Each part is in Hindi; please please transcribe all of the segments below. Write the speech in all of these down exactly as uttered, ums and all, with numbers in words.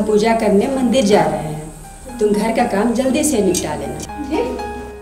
पूजा करने मंदिर जा रहे हैं। तुम घर का काम जल्दी से निपटा लेना। ठीक?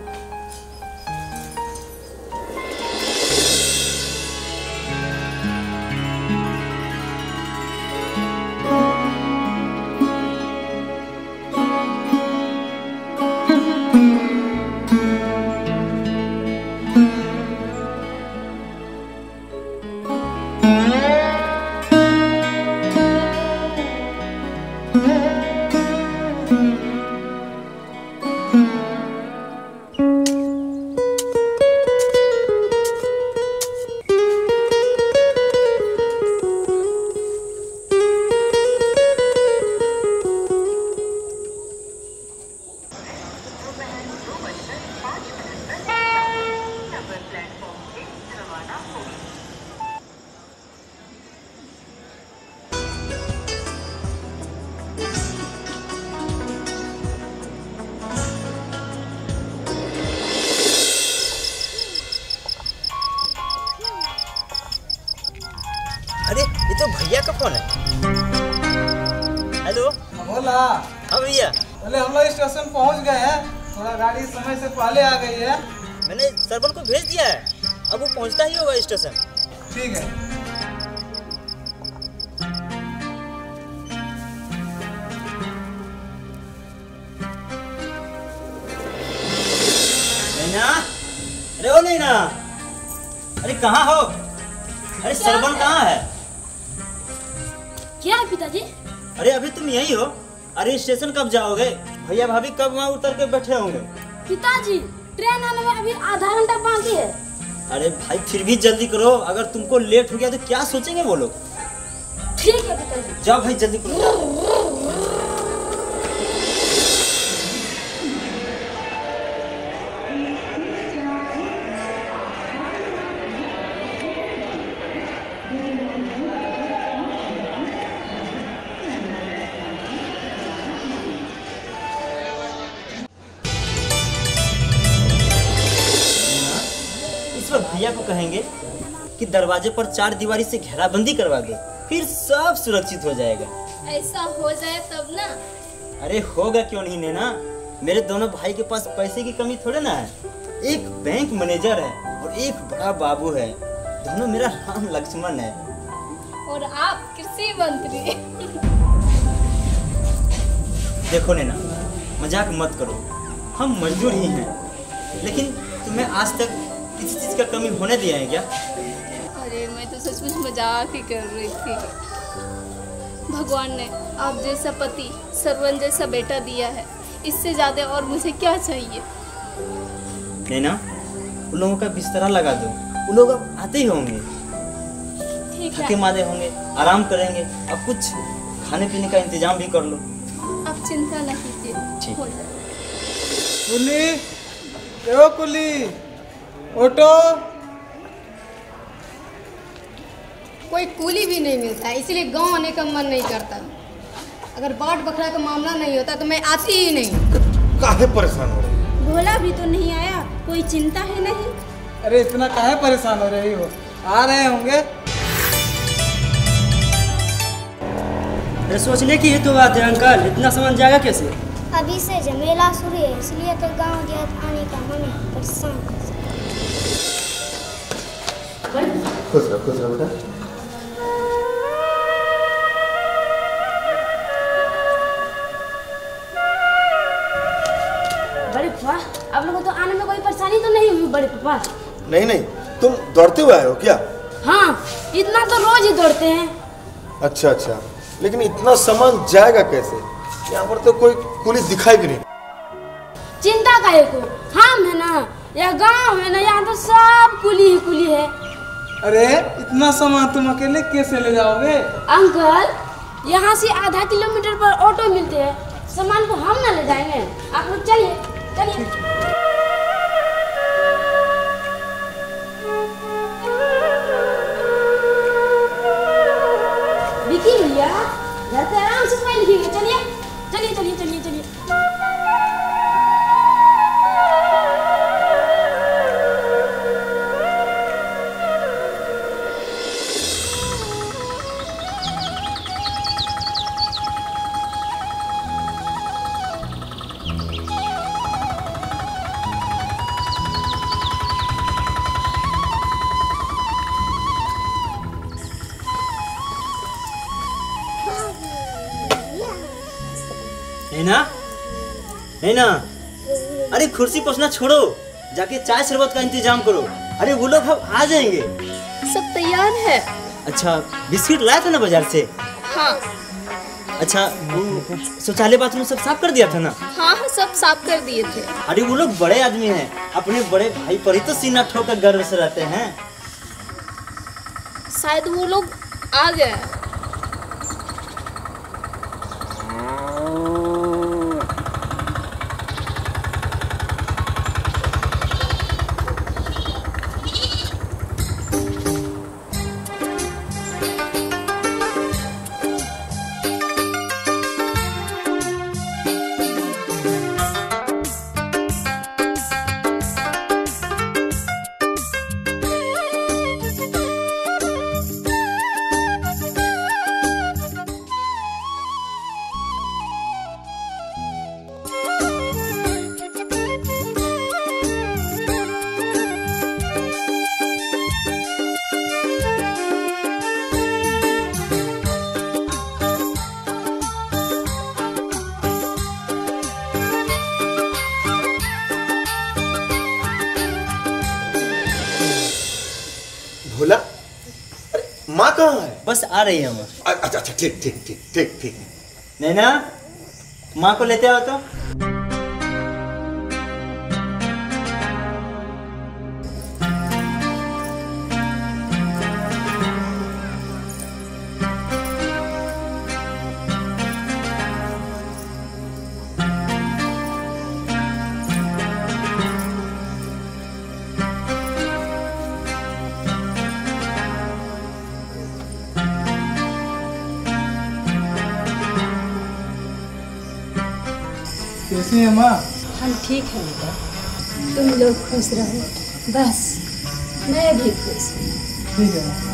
अरे ये तो भैया का फोन है। हेलो बोला। हाँ भैया, बोले हम लोग स्टेशन पहुंच गए हैं, थोड़ा गाड़ी समय से पहले आ गई है। मैंने सरपंच को भेज दिया है, अब वो पहुंचता ही होगा स्टेशन। ठीक है। नैना, अरे ओ नैना, अरे कहाँ हो? अरे सरपंच कहाँ है? क्या है पिताजी? अरे अभी तुम यही हो? अरे स्टेशन कब जाओगे? भैया भाभी कब वहाँ उतर के बैठे होंगे? पिताजी ट्रेन आने में अभी आधा घंटा बाकी है। अरे भाई फिर भी जल्दी करो, अगर तुमको लेट हो गया तो क्या सोचेंगे वो लोग? ठीक है पिताजी। जाओ भाई जल्दी करो, जाओ। भैया को कहेंगे कि दरवाजे पर चार दीवारी से घेराबंदी करवा दे, फिर सब सुरक्षित हो जाएगा। ऐसा हो जाए तब ना। अरे होगा क्यों नहीं नैना, मेरे दोनों भाई के पास पैसे की कमी थोड़े ना है। एक बैंक मैनेजर है और एक बड़ा बाबू है, दोनों मेरा राम लक्ष्मण है। और आप कृषि मंत्री। देखो नैना, मजाक मत करो, हम मजदूर ही हैं, लेकिन तुम्हें आज तक किसी चीज का कमी होने दिया है क्या? अरे मैं तो सचमुच मजाक ही कर रही थी। भगवान ने आप जैसा पति, सरवन जैसा बेटा दिया है, इससे ज्यादा और मुझे क्या चाहिए? नैना, उन लोगों का बिस्तरा लगा दो, उन लोग अब आते ही होंगे, थके मादे होंगे, आराम करेंगे। अब कुछ खाने पीने का इंतजाम भी कर लो। आप चिंता न कीजिए, हो जाए। कुली, देखो कुली, ऑटो। कोई कूली भी नहीं मिलता है, इसीलिए गांव आने का मन नहीं करता। अगर बाट बकरा का मामला नहीं होता तो मैं आती ही नहीं। काहे परेशान हो रही? भोला भी तो नहीं आया, कोई चिंता है नहीं? अरे इतना काहे परेशान हो रही हो, आ रहे होंगे। अरे सोचने की ही तो बात है अंकल, इतना सामान जाएगा कैसे? अभी से झमेला शुरू है, इसलिए तो गांव देहात आने का मन परेशान। खुश रहो, खुश रहो बेटा। बड़े पापा, आप लोगों को तो आने में कोई परेशानी तो नहीं हुई बड़े पापा? नहीं नहीं, तुम दौड़ते हुए आए हो क्या? हाँ, इतना तो रोज ही दौड़ते हैं। अच्छा अच्छा, लेकिन इतना सामान जाएगा कैसे? यहाँ पर तो कोई पुलिस दिखाई भी नहीं। चिंता काहे को, हम है ना, यह गांव है ना, यहाँ तो सब कुली ही कुली है। अरे इतना सामान तुम अकेले कैसे ले जाओगे? अंकल, यहाँ से आधा किलोमीटर पर ऑटो मिलते हैं, सामान को हम ना ले जाएंगे। आप लोग चलिए चलिए। विकी भैया, घर पे आराम से पढ़ाई लिखेंगे। चलिए चलिए चलिए चलिए चलिए। नैना, नैना, अरे कुर्सी पोछना छोड़ो, जाके चाय शरबत का इंतजाम करो। अरे वो लोग अब आ जाएंगे। सब तैयार है। अच्छा, बिस्किट लाया था ना बाजार से? हाँ। अच्छा, वो शौचालय बाथरूम सब साफ कर दिया था ना? हाँ हाँ, सब साफ कर दिए थे। अरे वो लोग बड़े आदमी हैं, अपने बड़े भाई पर ही तो सीना ठोकर गर्व से रहते हैं। शायद वो लोग आ गए। भोला, अरे माँ कहाँ है? बस आ रही है माँ। अच्छा अच्छा, ठीक ठीक ठीक ठीक ठीक। नैना, माँ को लेते आओ तो। कैसी है माँ? हम ठीक हैं बेटा, तुम लोग खुश रहो, बस मैं भी खुश हूँ। ठीक है माँ।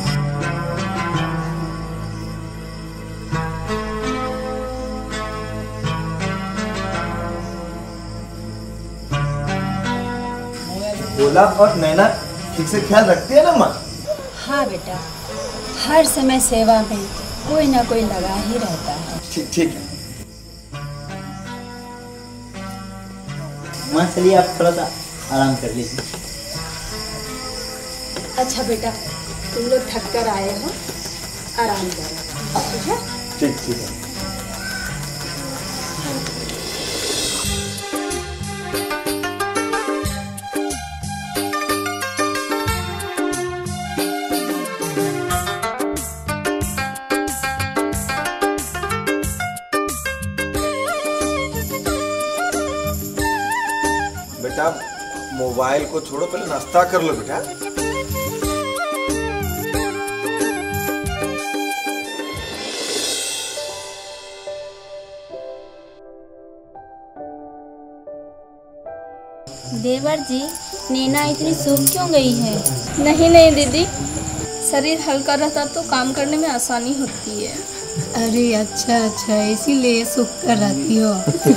भोला और नैना ठीक से ख्याल रखती है ना माँ? हाँ बेटा, हर समय सेवा में कोई ना कोई लगा ही रहता है। ठीक ठीक है। माँ चलिए आप थोड़ा सा आराम कर लीजिए। अच्छा बेटा, तुम लोग थक कर आए हो, आराम करो, ठीक है? ठीक ठीक है। बेटा, मोबाइल को छोड़ो, पहले नाश्ता कर लो बेटा। देवर जी, नैना इतनी सूख क्यों गई है? नहीं नहीं दीदी, शरीर हल्का रहता तो काम करने में आसानी होती है। अरे अच्छा अच्छा, इसीलिए सूख कर रहती हो।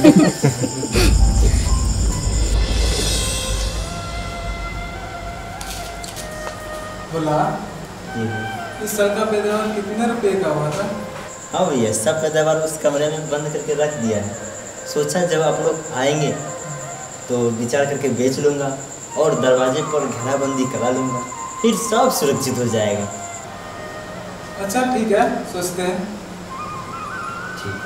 बोला, इस साल का पैदावार कितने रुपए का हुआ था? हाँ भैया, सब पैदावार उस कमरे में बंद करके रख दिया है। सोचा जब आप लोग आएंगे तो विचार करके बेच लूँगा और दरवाजे पर घेराबंदी करा लूँगा, फिर सब सुरक्षित हो जाएगा। अच्छा ठीक है, सोचते हैं। ठीक।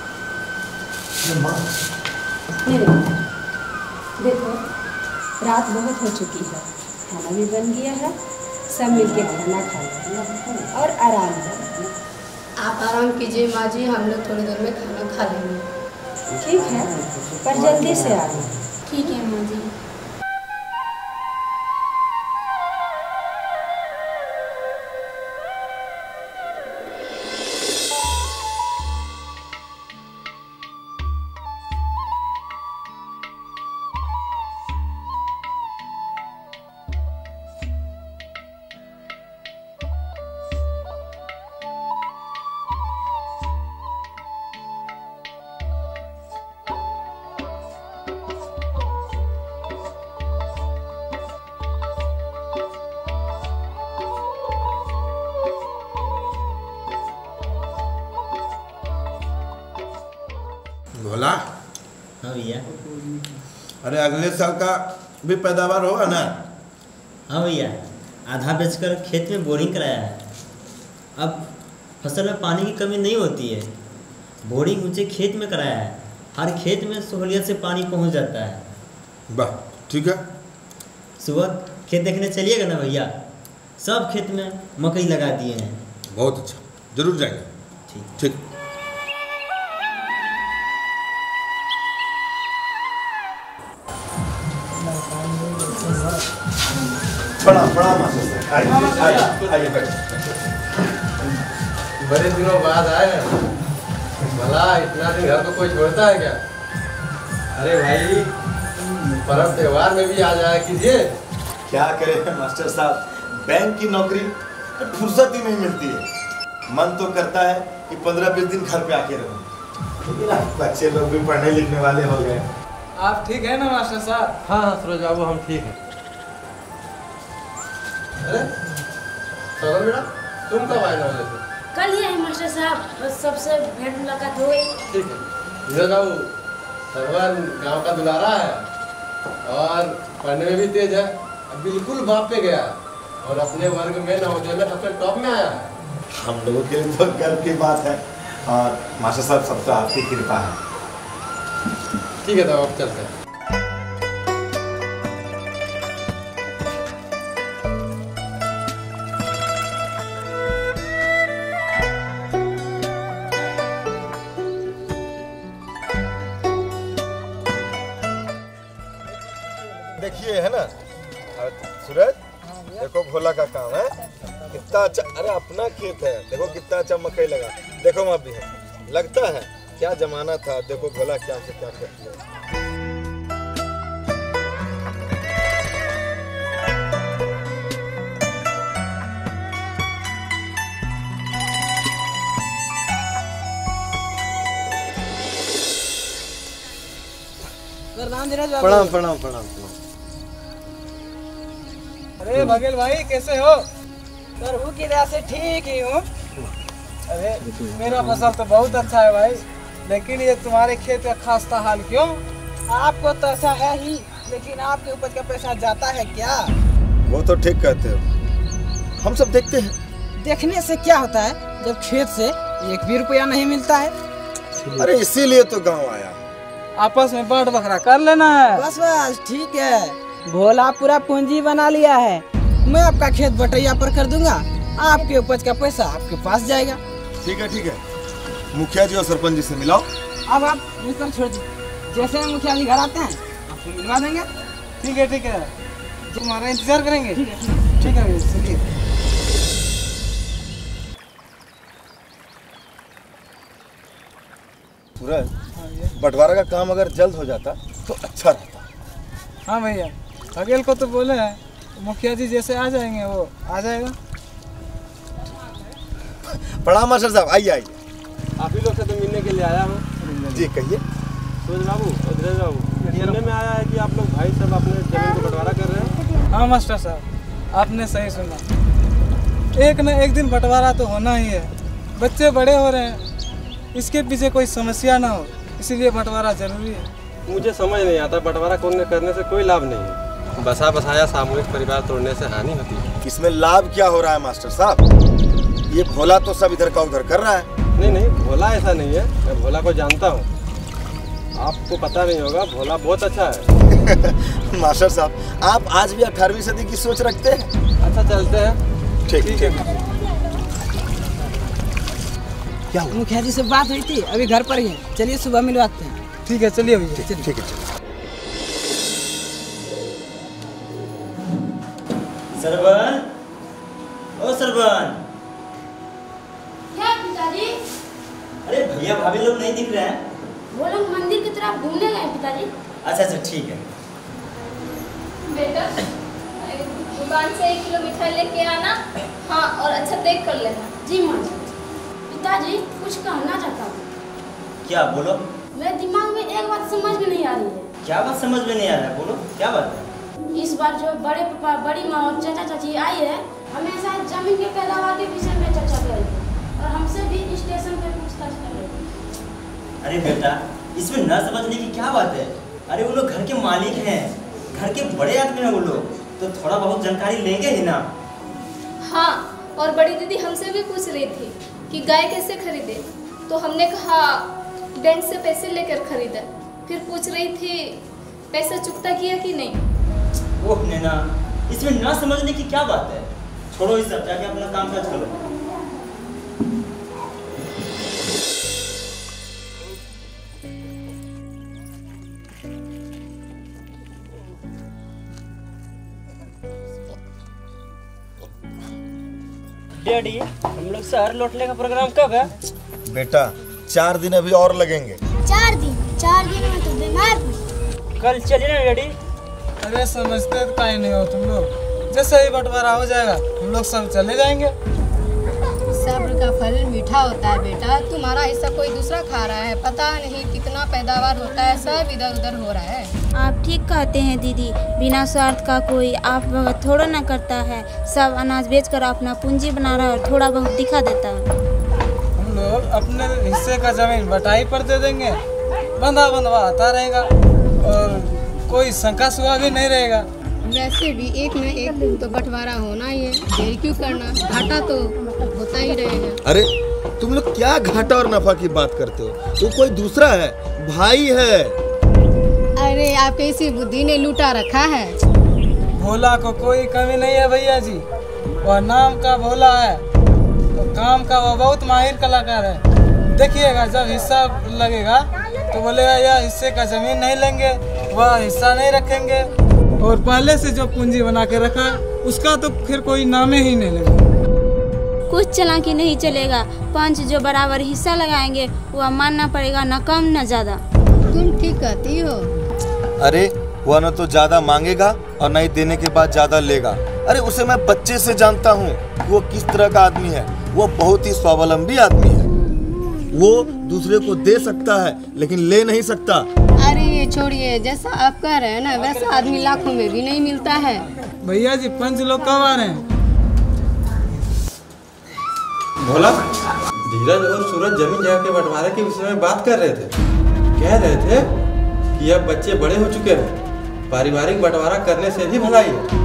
मेरे बेटा, देखो रात बहुत हो चुकी है, खाना भी बन गया है, सब मिलके खाना खा लो और आराम करो। आप आराम कीजिए माँ जी, हम लोग थोड़ी देर में खाना खा लेंगे। ठीक है, पर जल्दी से आना। ठीक है माँ जी। भैया। अरे अगले साल का भी पैदावार होगा ना? हाँ भैया, आधा बेचकर खेत में बोरिंग कराया है। अब फसल में पानी की कमी नहीं होती है। बोरिंग ऊंचे खेत में कराया है, हर खेत में सहूलियत से पानी पहुंच जाता है। वाह, ठीक है। सुबह खेत देखने चलिएगा ना भैया, सब खेत में मकई लगा दिए हैं। बहुत अच्छा, जरूर जाएंगे। ठीक ठीक। प्रणाम प्रणाम मास्टर साहब, आइए आइए आइए बैठिए। बड़े दिनों बाद आए हैं। भला इतना दिन घर को कोई छोड़ता है क्या? अरे भाई, पर्व त्योहार में भी आ जाया कीजिए। क्या करें मास्टर साहब, बैंक की नौकरी फुर्सत ही नहीं मिलती है। मन तो करता है कि पंद्रह बीस दिन घर पे आके रहूं, लेकिन बच्चे लोग भी पढ़ने लिखने वाले हो गए। आप ठीक है ना मास्टर साहब? हाँ हाँ सूरज बाबू, हम ठीक हैं। अरे सरोज बेटा, तुम कब आए नौले से? कल ही है मास्टर साहब, बस सबसे भेंट मुलाकात हो गई। ठीक है सूरज बाबू, सरवन गांव का दुलारा है और पढ़ने में भी तेज है। अब बिल्कुल बाप पे गया और अपने वर्ग में नवोदय में सबसे टॉप में आया है। हम लोगों के लिए तो गर्व की बात है और मास्टर साहब सब तो आपकी कृपा है। ठीक है तो अब चलते हैं। देखिए है ना सूरज, देखो भोला का काम है कितना अच्छा। अरे अपना खेत है, देखो कितना अच्छा मकई लगा। देखो वहाँ भी है, लगता है क्या जमाना था। देखो भोला क्या से क्या कर दिया। प्रणाम प्रणाम प्रणाम। अरे बघेल भाई, कैसे हो? प्रभु की दया से ठीक ही हूँ। अरे मेरा फसल तो बहुत अच्छा है भाई, लेकिन ये तुम्हारे खेत का खास्ता हाल क्यों? आपको तो ऐसा है ही, लेकिन आपके उपज का पैसा जाता है क्या? वो तो ठीक कहते हो, हम सब देखते हैं। देखने से क्या होता है जब खेत से एक भी रुपया नहीं मिलता है? अरे इसीलिए तो गांव आया। आपस में बांट बखरा कर लेना है। बस बस ठीक है। भोला पूरा पूंजी बना लिया है। मैं आपका खेत बटैया पर कर दूंगा, आपके उपज का पैसा आपके पास जाएगा। ठीक है ठीक है, मुखिया जी और सरपंच जी से मिलाओ। अब आप मुझपर छोड़ दीजिए, जैसे मुखिया जी घर आते हैं आपको मिलवा देंगे। ठीक है ठीक है, जो हमारा इंतजार करेंगे। ठीक है ठीक है, चलिए। सूरज, बंटवारा का काम अगर जल्द हो जाता तो अच्छा रहता। हाँ भैया, बघेल को तो बोले हैं, मुखिया जी जैसे आ जाएंगे वो आ जाएगा। प्रणाम मास्टर साहब, आइए आइए। आप ही लोग से तो मिलने के लिए आया हूँ। जी कहिए। सूरज बाबू और धीरज बाबू, सुनने में आया है कि आप लोग भाई सब अपने जमीन को बंटवारा कर रहे हैं। हाँ मास्टर साहब, आपने सही सुना। एक न एक दिन बंटवारा तो होना ही है। बच्चे बड़े हो रहे हैं, इसके पीछे कोई समस्या ना हो, इसीलिए बंटवारा जरूरी है। मुझे समझ नहीं आता, बंटवारा करने से कोई लाभ नहीं है। बसा बसाया सामूहिक परिवार तोड़ने से हानि होती है। इसमें लाभ क्या हो रहा है मास्टर साहब? ये भोला तो सब इधर का उधर कर रहा है। नहीं नहीं, भोला ऐसा नहीं है, मैं भोला को जानता हूँ। आपको पता नहीं होगा, भोला बहुत अच्छा है। मास्टर साहब, आप आज भी अठारहवीं सदी की सोच रखते हैं। अच्छा चलते हैं। ठीक ठीक है। क्या मुखिया जी से बात हुई थी, अभी घर पर ही है। चलिए सुबह मिलवाते हैं। ठीक है चलिए भैया। ठीक ठीक है। सरवन, ओ सरवन। क्या पिताजी? अरे भैया भाभी लोग नहीं दिख रहे हैं। वो लोग मंदिर की तरफ घूमने गए पिताजी। अच्छा अच्छा ठीक है। बेटा, दुकान से एक किलो मिठाई लेके आना। हाँ, और अच्छा देख कर लेना। जी माँ जी। पिताजी कुछ कहना चाहता हूँ। क्या बोलो? मेरे दिमाग में एक बात समझ में नहीं आ रही है। क्या बात समझ में नहीं आ रहा है? बोलो क्या बात है? इस बार जो बड़े पापा, बड़ी माँ और चाचा चाची आई है, हमेशा जमीन के पैदावार के विषय में चर्चा कर रही है और हमसे भी स्टेशन पे पूछताछ कर रही है। अरे बेटा, इसमें न समझने की क्या बात है? अरे वो लोग घर के मालिक हैं, घर के बड़े आदमी हैं वो लोग, तो थोड़ा बहुत जानकारी लेंगे ही ना। हाँ, और बड़ी दीदी हमसे भी पूछ रही थी कि गाय कैसे खरीदे, तो हमने कहा बैंक से पैसे लेकर खरीदा। फिर पूछ रही थी पैसा चुकता किया कि नहीं। ओह नैना, इसमें ना समझने की क्या बात है? छोड़ो इस सब, जाके अपना काम काज करो। डैडी, हम लोग शहर लौटने का प्रोग्राम कब है? बेटा चार दिन अभी और लगेंगे। चार दिन चार दिन में तो बीमार पड़ी। कल चलिए ना डैडी। अरे समझते तो कहीं नहीं हो तुम लोग, जैसे ही बंटवारा हो जाएगा हम लोग सब चले जाएंगे। सब्र का फल मीठा होता है बेटा। तुम्हारा हिस्सा कोई दूसरा खा रहा है, पता नहीं कितना पैदावार होता है, सब इधर उधर हो रहा है। आप ठीक कहते हैं दीदी, बिना स्वार्थ का कोई आप बहुत थोड़ा ना करता है। सब अनाज बेचकर अपना पूंजी बना रहा है और थोड़ा बहुत दिखा देता है। हम लोग अपने हिस्से का जमीन बटाई पर दे देंगे, बंधा बंधवा आता रहेगा और कोई शंका सुआ भी नहीं रहेगा। वैसे भी एक न एक दिन तो बंटवारा होना ही है, देर क्यों करना, घाटा तो होता ही रहेगा। अरे तुम लोग क्या घाटा और नफा की बात करते हो? तो कोई दूसरा है, भाई है। अरे आपके इसी बुद्धि ने लूटा रखा है। भोला को कोई कमी नहीं है भैया जी, वह नाम का भोला है तो काम का वो बहुत माहिर कलाकार है। देखिएगा जब हिस्सा लगेगा तो बोलेगा यह हिस्से का जमीन नहीं लेंगे, वह हिस्सा नहीं रखेंगे, और पहले से जो पूंजी बना के रखा है उसका तो फिर कोई नामे ही नहीं लेगा। कुछ चालाकी नहीं चलेगा। पंच जो बराबर हिस्सा लगाएंगे वह मानना पड़ेगा, न कम न ज्यादा। तुम ठीक कहती हो। अरे वह न तो ज्यादा मांगेगा और न ही देने के बाद ज्यादा लेगा। अरे उसे मैं बच्चे से जानता हूँ वो किस तरह का आदमी है। वो बहुत ही स्वावलंबी आदमी है। वो दूसरे को दे सकता है लेकिन ले नहीं सकता। अरे ये छोड़िए, जैसा आप कह रहे हैं ना वैसा आदमी लाखों में भी नहीं मिलता है। भैया जी पंच लोग कब आ रहे हैं? भोला, धीरज और सूरज जमीन जगह के बंटवारे के विषय में बात कर रहे थे। कह रहे थे कि अब बच्चे बड़े हो चुके हैं, पारिवारिक बंटवारा करने से भी भलाई है।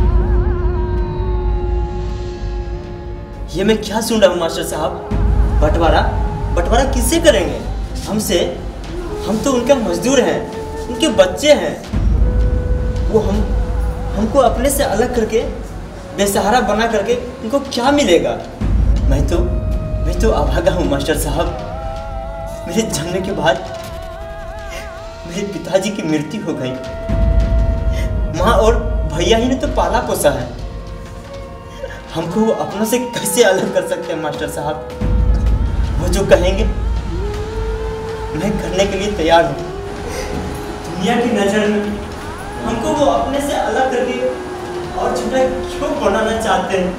ये मैं क्या सुन रहा हूँ मास्टर साहब? बंटवारा बंटवारा किससे करेंगे? हमसे? हम तो उनका मजदूर हैं, उनके बच्चे हैं। वो हम हमको अपने से अलग करके बेसहारा बना करके उनको क्या मिलेगा? मैं तो मैं तो अभागा हूँ मास्टर साहब। मेरे जन्म के बाद मेरे पिताजी की मृत्यु हो गई। माँ और भैया ही ने तो पाला पोसा है। हमको वो अपनों से कैसे अलग कर सकते हैं मास्टर साहब? वो जो कहेंगे मैं करने के लिए तैयार हूँ। दुनिया की नजर में हमको वो अपने से अलग करके और छोटा क्यों बनाना चाहते हैं?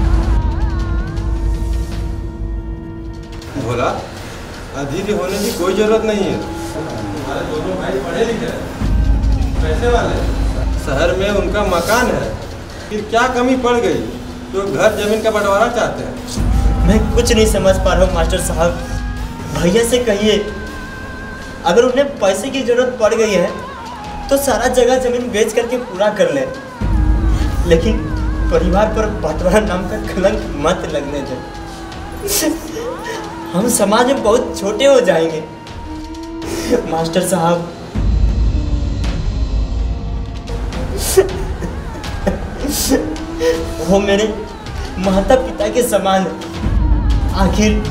भोला, अधीर होने की कोई जरूरत नहीं है। हमारे दोनों भाई पढ़े लिखे हैं, पैसे वाले, शहर में उनका मकान है, फिर क्या कमी पड़ गई जो घर जमीन का बंटवारा चाहते हैं? मैं कुछ नहीं समझ पा रहा हूँ मास्टर साहब। भैया से कहिए अगर उन्हें पैसे की जरूरत पड़ गई है तो सारा जगह जमीन बेच करके पूरा कर ले, लेकिन परिवार पर बंटवारा नाम का कलंक मत लगने दे। हम समाज में बहुत छोटे हो जाएंगे मास्टर साहब। वो मेरे माता पिता के समान है। आखिर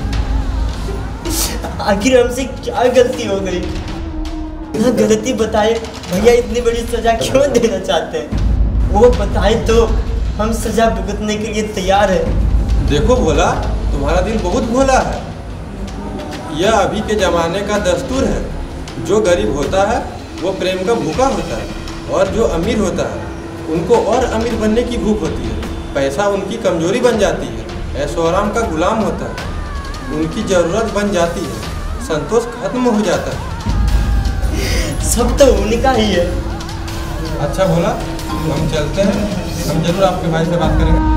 आखिर हमसे क्या गलती हो गई? ना गलती बताए भैया इतनी बड़ी सजा क्यों देना चाहते हैं? वो बताए तो हम सजा भुगतने के लिए तैयार है। देखो भोला, तुम्हारा दिल बहुत भोला है। यह अभी के जमाने का दस्तूर है। जो गरीब होता है वो प्रेम का भूखा होता है, और जो अमीर होता है उनको और अमीर बनने की भूख होती है। पैसा उनकी कमजोरी बन जाती है, ऐशो आराम का गुलाम होता है, उनकी जरूरत बन जाती है, संतोष खत्म हो जाता है। सब तो उनका ही है। अच्छा भोला, हम चलते हैं, हम जरूर आपके भाई से बात करेंगे।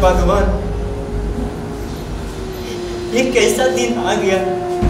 भगवान, ये कैसा दिन आ गया।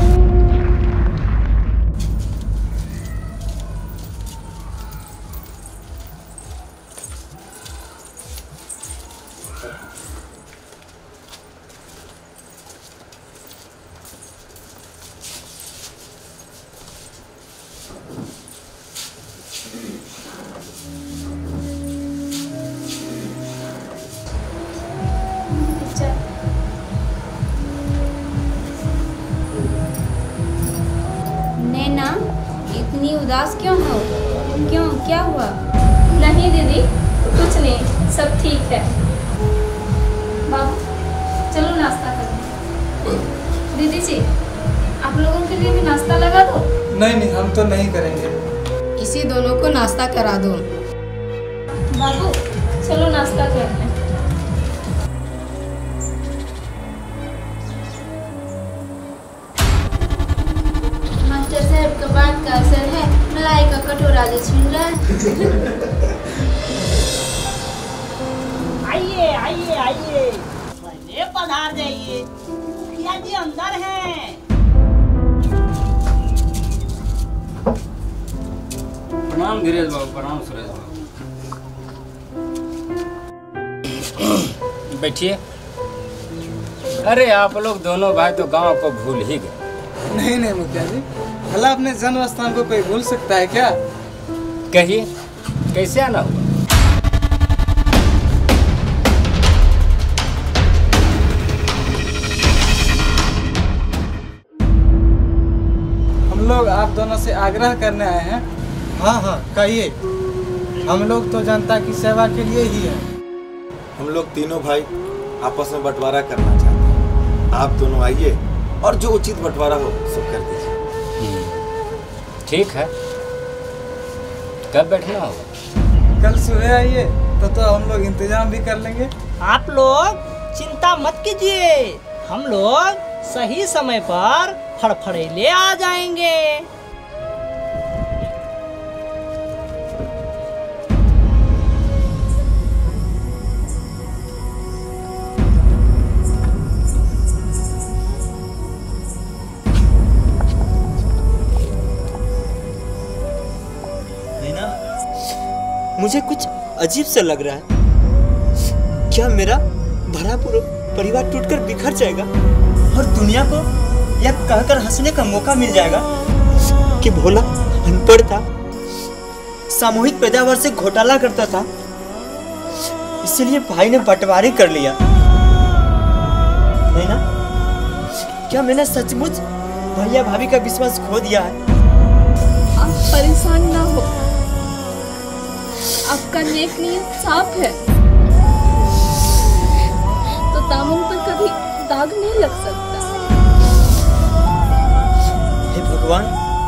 नैना, इतनी उदास क्यों हो? क्यों, क्या हुआ? नहीं दीदी, कुछ नहीं, सब ठीक है। बाबू चलो नाश्ता करें। दीदी जी, आप लोगों के लिए भी नाश्ता लगा दो। नहीं नहीं, हम तो नहीं करेंगे। इसी दोनों को नाश्ता करा दो। बाबू चलो नाश्ता करते हैं। मास्टर साहब का बात का असर है, मलाई का कटोरा जो छीन रहा है। आइए आइए आइए, पहले पधार जाइए, मुखिया जी अंदर हैं। प्रणाम धीरेज बाबू, प्रणाम सुरेश बाबू। बैठिए। अरे आप लोग दोनों भाई तो गांव को भूल ही गए। नहीं नहीं मुखिया जी, भला अपने जन्म स्थान को कोई भूल सकता है क्या? कहिए, कैसे आना हुआ? हम लोग आप दोनों से आग्रह करने आए हैं। हाँ हाँ कहिए, हम लोग तो जनता की सेवा के लिए ही हैं। हम लोग तीनों भाई आपस में बंटवारा करना चाहते हैं। आप दोनों आइए और जो उचित बंटवारा हो सब कर दीजिए। ठीक है, कब बैठना होगा? कल सुबह आइए तो तो हम लोग इंतजाम भी कर लेंगे। आप लोग चिंता मत कीजिए, हम लोग सही समय पर फड़फड़ेले आ जाएंगे। मुझे कुछ अजीब सा लग रहा है। क्या मेरा भरा पूरा परिवार टूटकर बिखर जाएगा और दुनिया को यह कहकर हंसने का मौका मिल जाएगा कि भोला अनपढ़ था, सामूहिक पैदावार से घोटाला करता था, इसलिए भाई ने बंटवारे कर लिया। नहीं ना? क्या मैंने सचमुच भैया भाभी का विश्वास खो दिया है? आप परेशान ना हो, आपका नेक नियत साफ है तो दामन पर कभी दाग नहीं लग सकता। हे भगवान,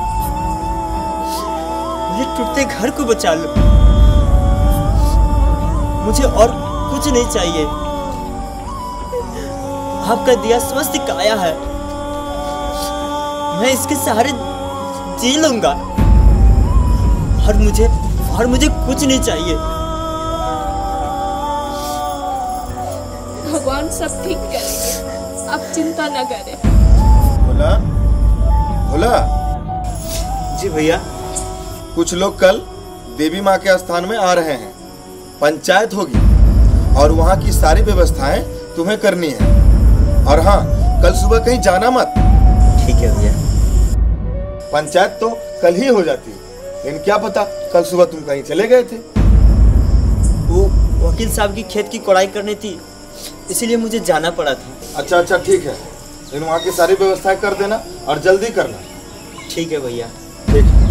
मेरे टूटते घर को बचा लो, मुझे और कुछ नहीं चाहिए। आपका दिया स्वस्थ काया है, मैं इसके सहारे जी लूंगा और मुझे और मुझे कुछ नहीं चाहिए। भगवान सब ठीक करेंगे, आप चिंता न करें। भोला, भोला। जी भैया। कुछ लोग कल देवी माँ के स्थान में आ रहे हैं, पंचायत होगी और वहाँ की सारी व्यवस्थाएं तुम्हें करनी है। और हाँ, कल सुबह कहीं जाना मत। ठीक है भैया। पंचायत तो कल ही हो जाती है, लेकिन क्या पता कल सुबह तुम कहीं चले गए थे। वो वकील साहब की खेत की कोड़ाई करनी थी, इसीलिए मुझे जाना पड़ा था। अच्छा अच्छा ठीक है, लेकिन वहाँ की सारी व्यवस्थाएं कर देना और जल्दी करना। ठीक है भैया। ठीक है।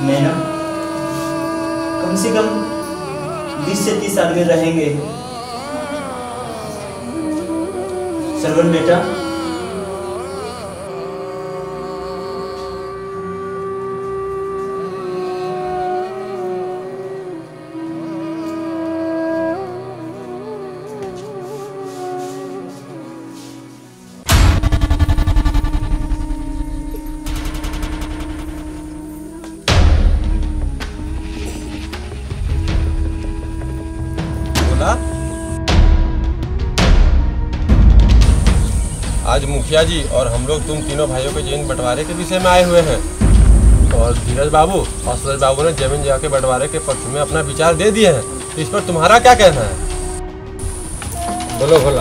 नैना, कम से कम बीस से तीस आदमी रहेंगे। सरवन बेटा, आज मुखिया जी और हम लोग तुम तीनों भाइयों के जमीन बंटवारे के विषय में आए हुए हैं और धीरज बाबू और सूरज बाबू ने जमीन जगह के बंटवारे के पक्ष में अपना विचार दे दिए हैं। तो इस पर तुम्हारा क्या कहना है? बोलो भोला।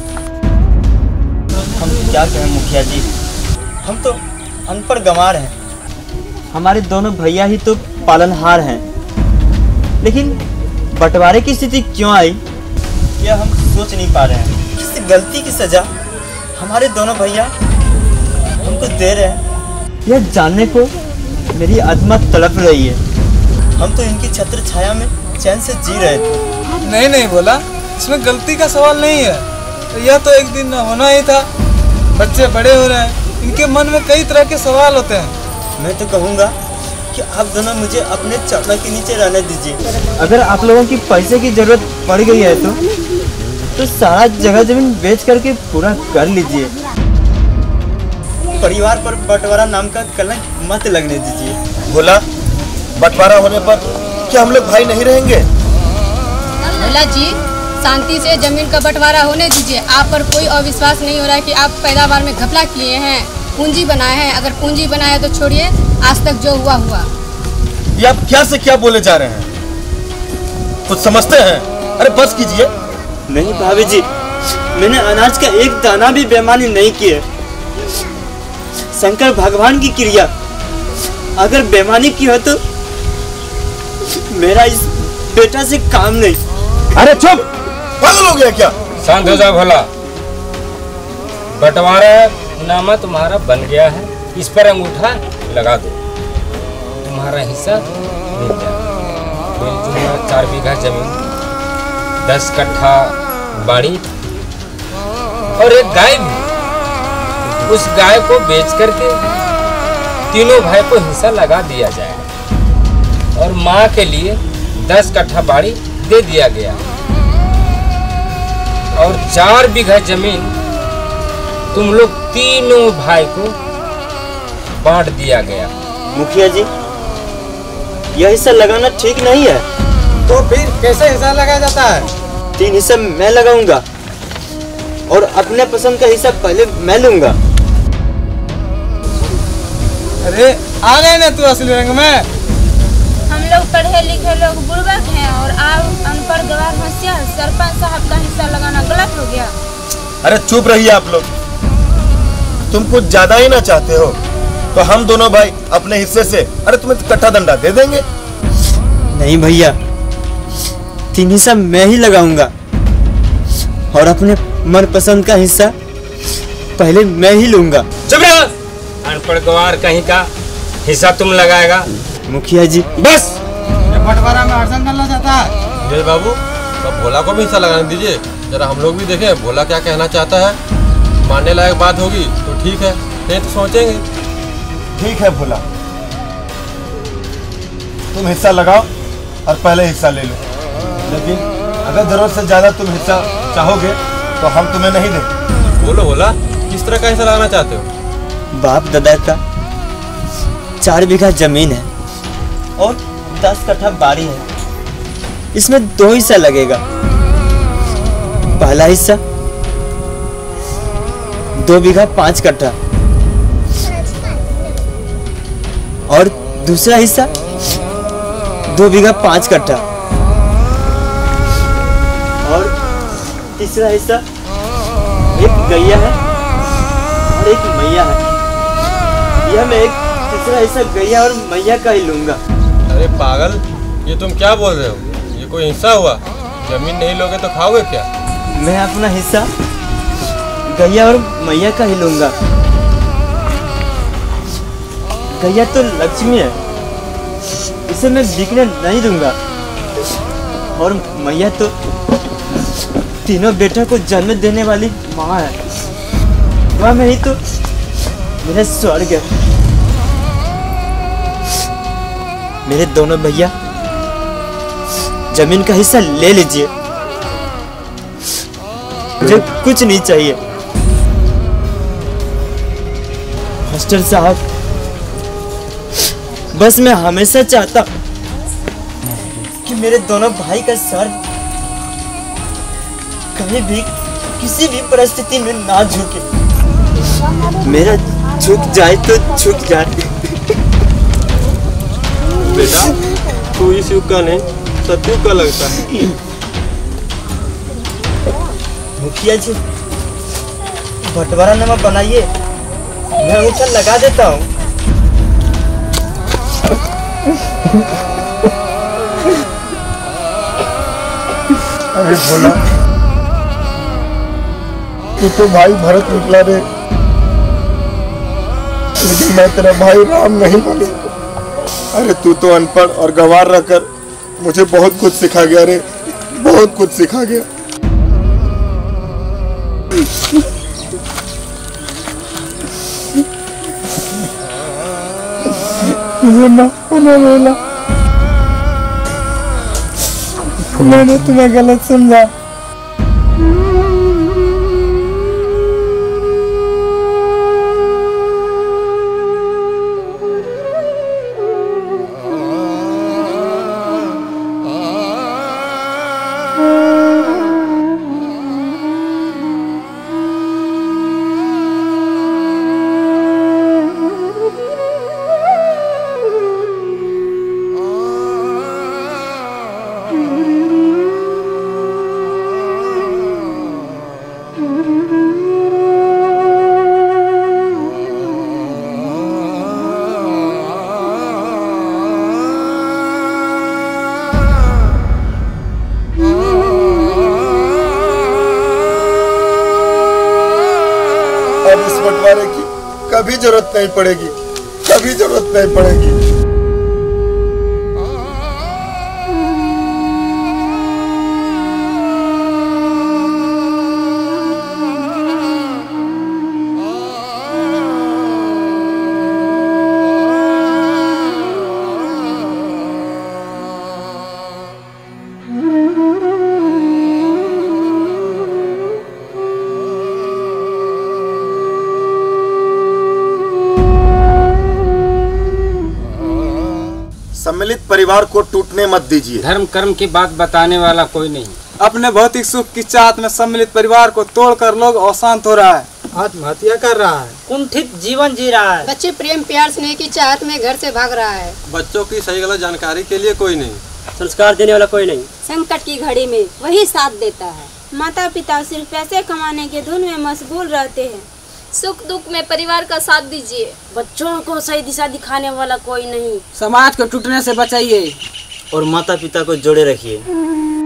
हम क्या कहें मुखिया जी, हम तो अनपढ़ गंवार हैं। हमारे दोनों भैया ही तो पालनहार हैं, लेकिन बंटवारे की स्थिति क्यों आई यह हम सोच नहीं पा रहे हैं। किस गलती की सजा हमारे दोनों भैया हमको दे रहे हैं, यह जानने को मेरी आत्मा तड़प रही है। हम तो इनकी छत्र छाया में चैन से जी रहे थे। नहीं नहीं बोला, इसमें गलती का सवाल नहीं है। यह तो एक दिन होना ही था। बच्चे बड़े हो रहे हैं, इनके मन में कई तरह के सवाल होते हैं। मैं तो कहूँगा कि आप दोनों मुझे अपने चरणों के नीचे रहने दीजिए। अगर आप लोगों की पैसे की जरूरत पड़ गई है तो तो सारा जगह जमीन बेच करके पूरा कर लीजिए। परिवार पर बंटवारा नाम का कलंक मत लगने दीजिए। बोला, बंटवारा होने पर क्या हम लोग भाई नहीं रहेंगे? भोला जी, शांति से जमीन का बंटवारा होने दीजिए। आप पर कोई अविश्वास नहीं हो रहा है कि आप पैदावार में घपला किए हैं, पूंजी बनाए हैं। अगर पूंजी बनाया तो छोड़िए, आज तक जो हुआ हुआ। ये आप क्या से क्या बोले जा रहे हैं? कुछ समझते हैं? अरे बस कीजिए। नहीं भाभी जी, मैंने अनाज का एक दाना भी बेईमानी नहीं की है। शंकर भगवान की क्रिया, अगर बेईमानी की हो तो मेरा इस बेटा से काम नहीं। अरे चुप, पागल हो गया क्या? शांत हो जाओ भोला। बंटवारा नामा तुम्हारा बन गया है, इस पर अंगूठा लगा दो, तुम्हारा हिस्सा मिल जाएगा। चार बीघा जमीन, दस कट्ठा बाड़ी और एक गाय भी। उस गाय को बेच करके तीनों भाई को हिस्सा लगा दिया जाएगा और माँ के लिए दस कट्ठा बाड़ी दे दिया गया और चार बीघा जमीन तुम लोग तीनों भाई को बांट दिया गया। मुखिया जी, यह हिस्सा लगाना ठीक नहीं है। तो फिर कैसे हिस्सा लगाया जाता है? तीन हिस्सा मैं लगाऊंगा और अपने पसंद का हिस्सा पहले मैं लूंगा। अरे आ गए ना तू असली रंग में। हम लोग पढ़े लिखे लोग बुड़बक हैं और आप अनपढ़ गवार होशियार। सरपंच साहब का हिस्सा लगाना गलत हो गया। अरे चुप रहिए आप लोग। तुम कुछ ज्यादा ही ना चाहते हो तो हम दोनों भाई अपने हिस्से से अरे तुम्हें कट्ठा दंडा दे देंगे। नहीं भैया, तीन हिस्सा मैं ही लगाऊंगा और अपने मनपसंद का हिस्सा पहले मैं ही लूंगा। चुप रहो, अनपढ़ गवार कहीं का हिस्सा तुम लगाएगा। मुखिया जी बस। बंटवारा में अड़चन डालना चाहता है। जय बाबू, अब भोला को भी हिस्सा लगाने दीजिए, जरा हम लोग भी देखें भोला क्या कहना चाहता है। मानने लायक बात होगी तो ठीक है, नहीं तो सोचेंगे। ठीक है भोला, तुम हिस्सा लगाओ और पहले हिस्सा ले लो, लेकिन अगर जरूरत से ज्यादा तुम हिस्सा चाहोगे तो हम तुम्हें नहीं देंगे। बोलो भोला, किस तरह का हिस्सा लगाना चाहते हो? बाप दादा का चार बीघा जमीन है और दस कट्ठा बाड़ी है, इसमें दो हिस्सा लगेगा। पहला हिस्सा दो बीघा पांच कट्ठा और दूसरा हिस्सा दो बीघा पांच कट्ठा और तीसरा हिस्सा एक गैया है और एक मैया है। यह मैं एक तीसरा हिस्सा गैया और मैया का ही लूंगा। अरे पागल, ये तुम क्या बोल रहे हो? ये कोई हिस्सा हुआ? जमीन नहीं लोगे तो खाओगे क्या? मैं अपना हिस्सा गैया और मैया का ही लूंगा। गैया तो लक्ष्मी है इसे मैं बिकने नहीं दूंगा। और मैया तो तीनों बेटा को जन्म देने वाली माँ है, माँ में ही तो मेरा स्वर्ग है। मेरे दोनों भैया जमीन का हिस्सा ले लीजिए, मुझे कुछ नहीं चाहिए। मास्टर साहब, बस मैं हमेशा चाहता कि मेरे दोनों भाई का सर कहीं भी किसी भी परिस्थिति में ना झुके। मेरा झुक जाए तो झुक जाए। बेटा, तू इस युग का नहीं सतयुग का लगता है। मुखिया जी, बंटवारा नामा बनाइए, मैं ऊपर लगा देता हूँ। अरे भोला, तू तो भाई भरत निकला रे, लेकिन मैं तेरा भाई राम नहीं बना। अरे तू तो अनपढ़ और गंवार रहकर मुझे बहुत कुछ सिखा गया रे, बहुत कुछ सिखा गया। मुझे माफ करना भोला, मैंने तुम्हें गलत समझा। अब इस बंटवारे की कभी जरूरत नहीं पड़ेगी, कभी जरूरत नहीं पड़ेगी। सम्मिलित परिवार को टूटने मत दीजिए। धर्म कर्म की बात बताने वाला कोई नहीं। अपने भौतिक सुख की चाहत में सम्मिलित परिवार को तोड़कर लोग अशांत हो रहा है, आत्महत्या कर रहा है, कुंठित जीवन जी रहा है। बच्चे प्रेम प्यार स्नेह की चाहत में घर से भाग रहा है। बच्चों की सही गलत जानकारी के लिए कोई नहीं, संस्कार देने वाला कोई नहीं। संकट की घड़ी में वही साथ देता है। माता पिता सिर्फ पैसे कमाने के धुन में मशगूल रहते हैं। सुख दुख में परिवार का साथ दीजिए। बच्चों को सही दिशा दिखाने वाला कोई नहीं। समाज को टूटने से बचाइए और माता पिता को जोड़े रखिए।